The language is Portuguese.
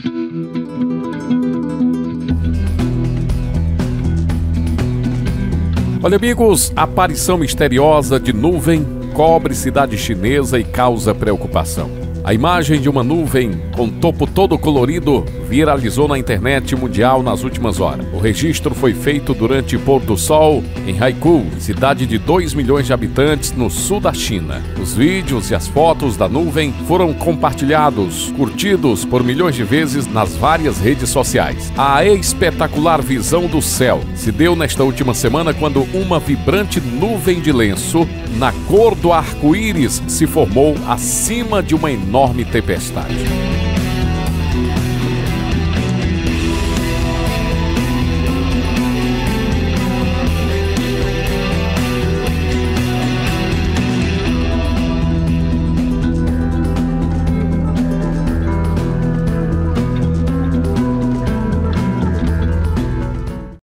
Olha, amigos, aparição misteriosa de nuvem cobre cidade chinesa e causa preocupação. A imagem de uma nuvem com topo todo colorido viralizou na internet mundial nas últimas horas. O registro foi feito durante o pôr do sol em Haikou, cidade de 2 milhões de habitantes no sul da China. Os vídeos e as fotos da nuvem foram compartilhados, curtidos por milhões de vezes nas várias redes sociais. A espetacular visão do céu se deu nesta última semana quando uma vibrante nuvem de lenço na cor do arco-íris se formou acima de uma enorme tempestade.